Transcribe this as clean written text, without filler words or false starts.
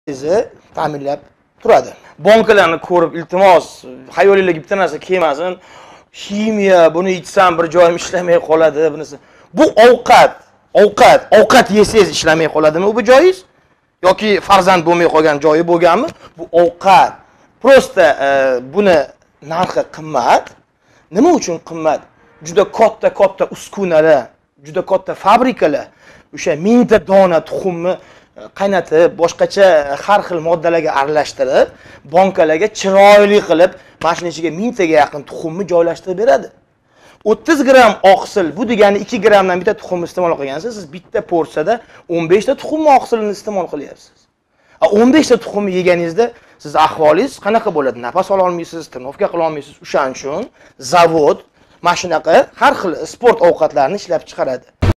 sizni ta'minlab turadi. Bankalarni ko'rib, iltimos, xayolingizga bitta narsa kelmasin. Ximiya, buni ichsam bir joyim ishlamay qoladi, bunisi. Bu ovqat yesangiz ishlamay qoladimi bu joyingiz? Yoki farzand bo'lmay qolgan joyi bo'lganmi? Bu ovqat. Prosta buni narxi qimmat. Nima uchun qimmat? Juda katta uskunalar, juda katta fabrikalar o'sha 1000 ta dona tuxumni qaynatib, boshqacha har xil moddalarga aralashtirib, bankalarga chiroyli qilib, mashina ichiga 1000 taga yaqin tuxumni joylashtirib beradi. 30 gram oqsil, bu degani 2 gramdan bitta tuxum iste'mol qilgansiz, siz bitta porsiyada 15 ta tuxum oqsilini iste'mol qilyapsiz. 15 ta tuxumni yeganingizda siz ahvolingiz qanaqa bo'ladi? Nafas ola olmaysiz, tirnovka qila olmaysiz. O'shaning uchun zavod mana shunaqa har xil sport ovqatlarini ishlab chiqaradi.